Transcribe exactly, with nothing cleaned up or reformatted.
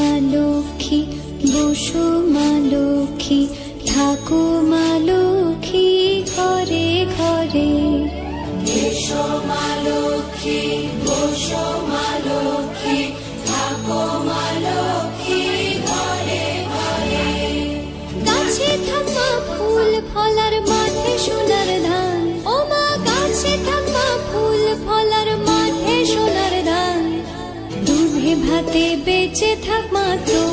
মা লক্ষ্মী বসো মা লক্ষ্মী থাকো মা লক্ষ্মী ঘরে ঘরে। এসো মা লক্ষ্মী বসো মা লক্ষ্মী থাকো মা লক্ষ্মী ঘরে ঘরে। গাছে থাকা ফুল ফলার মাঠে সোনার ধান, ও মা গাছে থাকা ফুল ফলার মাঠে সোনার ধান। দুধে ভাতে বেঁচে থাক মা তো